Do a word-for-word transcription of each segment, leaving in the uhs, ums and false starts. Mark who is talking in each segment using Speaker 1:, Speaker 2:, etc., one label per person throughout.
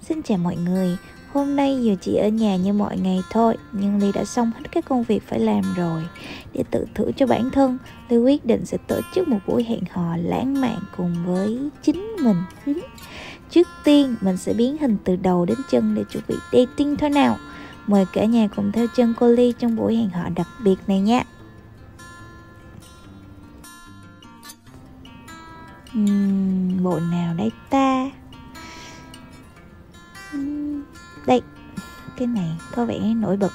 Speaker 1: Xin chào mọi người, hôm nay dù chỉ ở nhà như mọi ngày thôi, nhưng Ly đã xong hết các công việc phải làm rồi. Để tự thử cho bản thân, Ly quyết định sẽ tổ chức một buổi hẹn hò lãng mạn cùng với chính mình. Trước tiên, mình sẽ biến hình từ đầu đến chân để chuẩn bị dating thôi nào. Mời cả nhà cùng theo chân cô Ly trong buổi hẹn hò đặc biệt này nha. Uhm, bộ nào đây ta? Uhm, đây, cái này có vẻ nổi bật.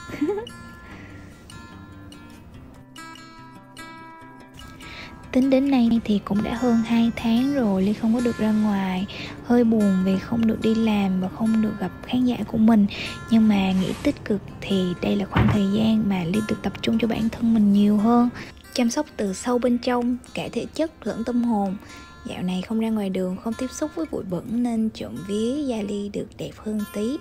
Speaker 1: Tính đến nay thì cũng đã hơn hai tháng rồi Ly không có được ra ngoài. Hơi buồn vì không được đi làm và không được gặp khán giả của mình. Nhưng mà nghĩ tích cực thì đây là khoảng thời gian mà Ly được tập trung cho bản thân mình nhiều hơn, chăm sóc từ sâu bên trong, cả thể chất lẫn tâm hồn. Dạo này không ra ngoài đường, không tiếp xúc với bụi bẩn nên trộm vía da Ly được đẹp hơn tí.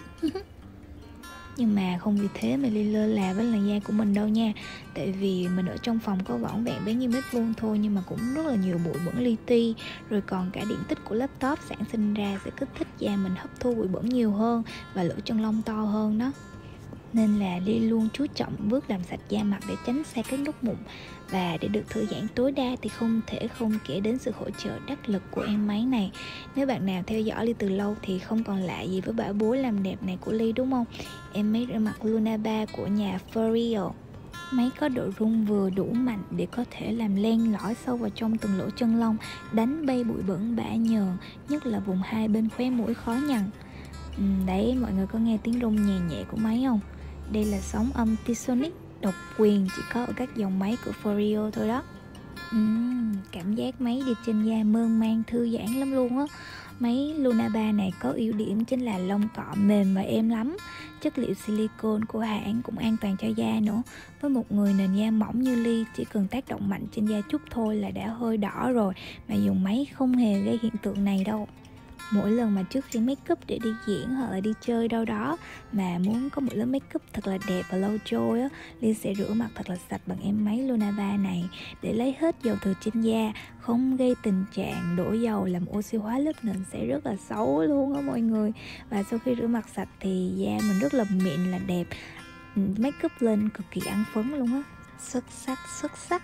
Speaker 1: Nhưng mà không vì thế mà Ly lơ là với làn da của mình đâu nha. Tại vì mình ở trong phòng có vỏn vẹn bấy nhiêu mét vuông thôi, nhưng mà cũng rất là nhiều bụi bẩn li ti. Rồi còn cả điện tích của laptop sản sinh ra sẽ kích thích da mình hấp thu bụi bẩn nhiều hơn và lỗ chân lông to hơn đó. Nên là Ly luôn chú trọng bước làm sạch da mặt để tránh xa các nốt mụn. Và để được thư giãn tối đa thì không thể không kể đến sự hỗ trợ đắc lực của em máy này. Nếu bạn nào theo dõi Ly từ lâu thì không còn lạ gì với bảo bối làm đẹp này của Ly đúng không? Em máy rửa mặt Luna ba của nhà L'Oreal. Máy có độ rung vừa đủ mạnh để có thể làm len lỏi sâu vào trong từng lỗ chân lông, đánh bay bụi bẩn bã nhờn, nhất là vùng hai bên khóe mũi khó nhằn. Ừ, đấy, mọi người có nghe tiếng rung nhẹ nhẹ của máy không? Đây là sóng âm T-Sonic độc quyền chỉ có ở các dòng máy của L'Oreal thôi đó. uhm, Cảm giác máy đi trên da mơn man thư giãn lắm luôn á. Máy Luna ba này có ưu điểm chính là lông cọ mềm và êm lắm. Chất liệu silicone của hãng cũng an toàn cho da nữa. Với một người nền da mỏng như Ly, chỉ cần tác động mạnh trên da chút thôi là đã hơi đỏ rồi, mà dùng máy không hề gây hiện tượng này đâu. Mỗi lần mà trước khi make up để đi diễn hoặc là đi chơi đâu đó mà muốn có một lớp make up thật là đẹp và lâu trôi á, Ly sẽ rửa mặt thật là sạch bằng em máy Luna ba này để lấy hết dầu thừa trên da, không gây tình trạng đổ dầu làm oxy hóa lớp nền sẽ rất là xấu luôn á mọi người. Và sau khi rửa mặt sạch thì da mình rất là mịn là đẹp, make up lên cực kỳ ăn phấn luôn á. Xuất sắc, xuất sắc.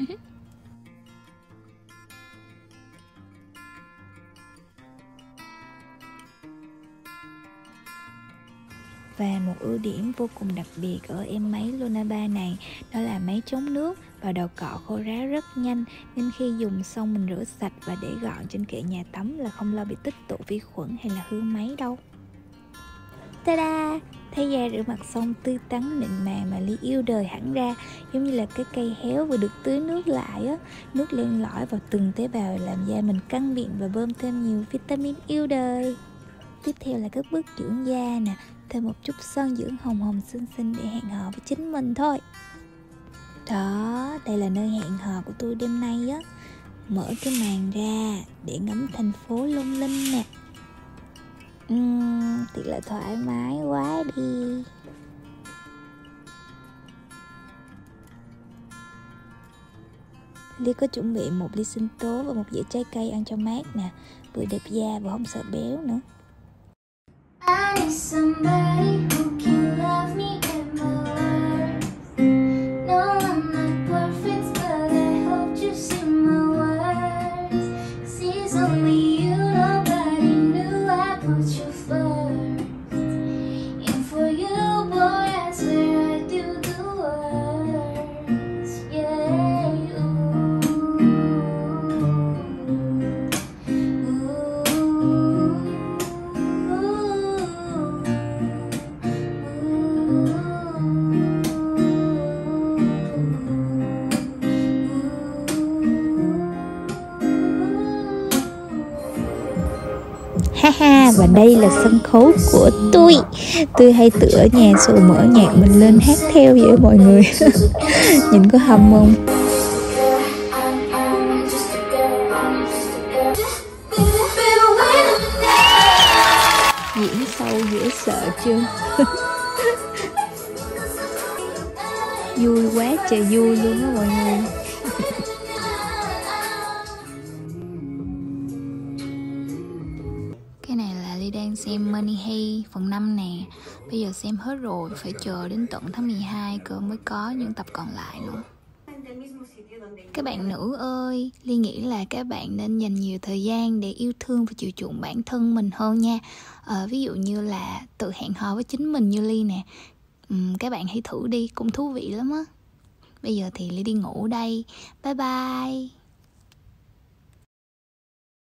Speaker 1: Và một ưu điểm vô cùng đặc biệt ở em máy Luna ba này đó là máy chống nước và đầu cọ khô ráo rất nhanh, nên khi dùng xong mình rửa sạch và để gọn trên kệ nhà tắm là không lo bị tích tụ vi khuẩn hay là hư máy đâu. Ta-da! Thấy da rửa mặt xong tươi tắn mịn màng mà Ly yêu đời hẳn ra, giống như là cái cây héo vừa được tưới nước lại á. Nước len lỏi vào từng tế bào làm da mình căng miệng và bơm thêm nhiều vitamin yêu đời. Tiếp theo là các bước dưỡng da nè, thêm một chút son dưỡng hồng hồng xinh xinh để hẹn hò với chính mình thôi. Đó, đây là nơi hẹn hò của tôi đêm nay á. Mở cái màn ra để ngắm thành phố lung linh nè. Uhm, thiệt là thoải mái quá đi. Ly có chuẩn bị một ly sinh tố và một dĩa trái cây ăn cho mát nè, vừa đẹp da và không sợ béo nữa. I need somebody who can love me at my worst. No, I'm not perfect, but I hope you see my words. 'Cause it's only you, nobody knew I put you first. And for you, boy, I swear I do the worst. Yeah, ooh, ha, và đây là sân khấu của tôi. Tôi hay tự ở nhà sổ mở nhạc mình lên hát theo vậy mọi người. Nhìn có hâm không? Diễn sâu dễ sợ chưa? Vui quá trời vui luôn á mọi người. Cái này là Ly đang xem Money Heist phần năm nè. Bây giờ xem hết rồi, phải chờ đến tận tháng mười hai cơ mới có những tập còn lại nữa. Các bạn nữ ơi, Ly nghĩ là các bạn nên dành nhiều thời gian để yêu thương và chiều chuộng bản thân mình hơn nha. à, Ví dụ như là tự hẹn hò với chính mình như Ly nè. uhm, Các bạn hãy thử đi, cũng thú vị lắm á. Bây giờ thì Ly đi ngủ đây. Bye bye.